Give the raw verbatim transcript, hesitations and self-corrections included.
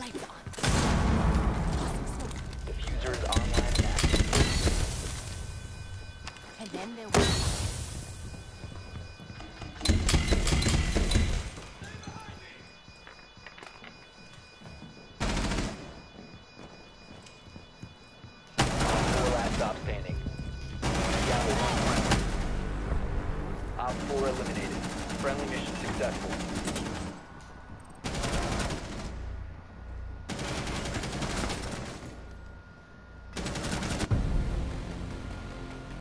Lights on. Tossing smoke. Diffuser is online and active. And then there was Four last stop standing. Down to one friendly. Op four eliminated. Friendly mission successful.